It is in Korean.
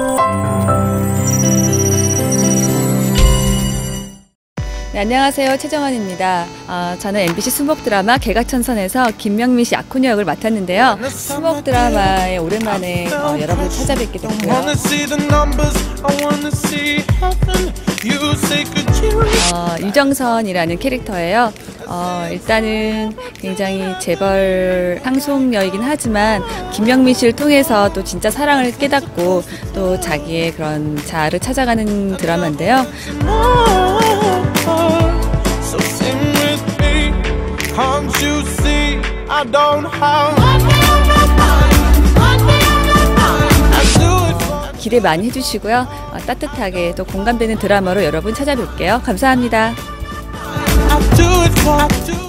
네, 안녕하세요. 최정원입니다. 저는 MBC 수목 드라마 개가천선에서 김명민 씨 아코니 역을 맡았는데요. 수목 드라마에 오랜만에 여러분을 찾아뵙게 됐고요. 유정선이라는 캐릭터예요. 일단은 굉장히 재벌 상속녀이긴 하지만 김명민 씨를 통해서 또 진짜 사랑을 깨닫고 또 자기의 그런 자아를 찾아가는 드라마인데요. 기대 많이 해주시고요. 따뜻하게 또 공감되는 드라마로 여러분 찾아뵐게요. 감사합니다.